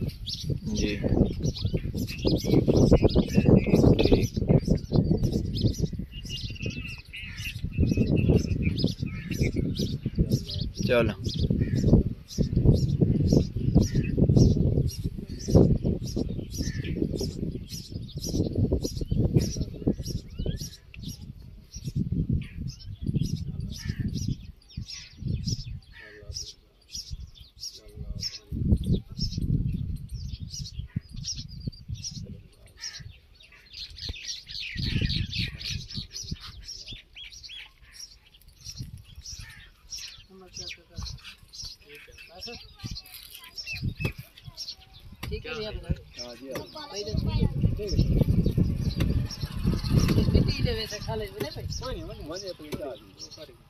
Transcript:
جی چلو ٹھیک ہے بھیا بتا مٹی دے ویسے کھا لے کوئی نہیں مجھے